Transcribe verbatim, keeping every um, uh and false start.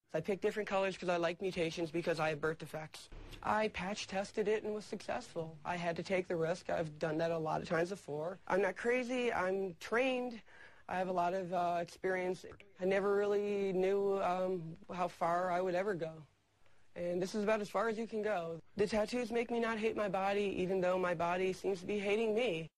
I picked different colors because I like mutations because I have birth defects. I patch tested it and was successful. I had to take the risk. I've done that a lot of times before. I'm not crazy. I'm trained. I have a lot of uh, experience. I never really knew um, how far I would ever go. And this is about as far as you can go. The tattoos make me not hate my body, even though my body seems to be hating me.